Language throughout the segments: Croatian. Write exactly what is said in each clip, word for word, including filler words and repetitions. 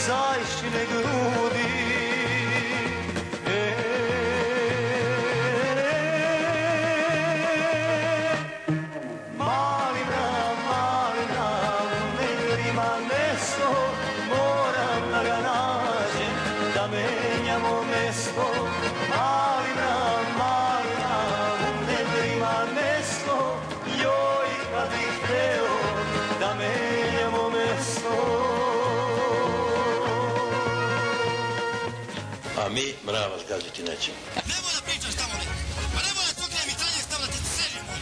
zajščine grudi. Moram da ga nađem, da menjamo mesto. Mali mrav, mali mrav, u nedrima mesto. Joj, kad bih hteo da menjamo mesto. A mi mrava zgaziti nećemo. Nemoj da pričaš tamo li, pa nemoj da tvoj mitranje stavljati sežnje moj.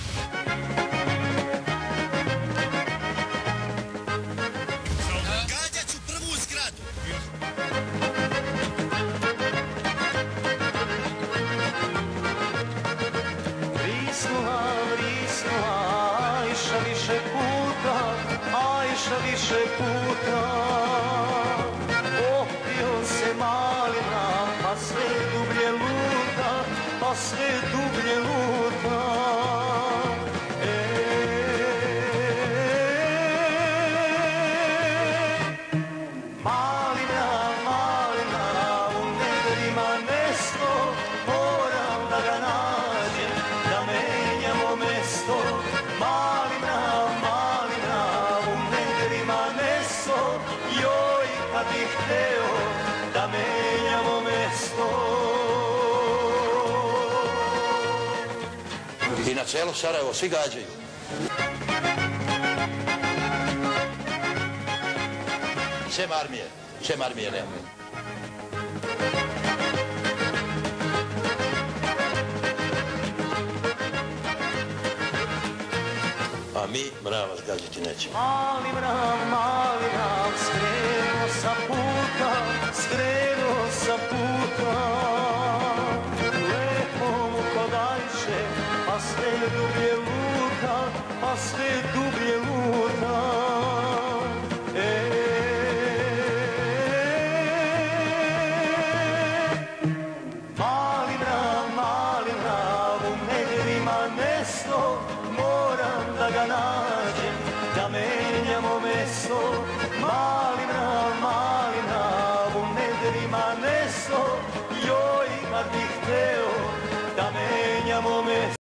Više puta, Ajša više puta, opio se mali mrav, pa sve dublje luta, pa sve dublje luta. Mali mrav, mali mrav, u nedrima mesto, moram da ga nađem, da menjamo mesto. Mali mrav, mali mrav, u nedrima mesto, joj, kad bih hteo da menjamo mesto. I na celo Sarajevo svi gađaju. Sem armije, sem armije nema. A mi mrava zgaziti nećemo. Mali mrav, mali mrav, skrenuo sa puta, skrenuo sa puta. Lepo mu kod Ajše, pa sve dublje luta, pa sve dublje luta. Mali mrav, mali mrav, u nedrima mesto, moram da ga nađem, da menjamo mesto.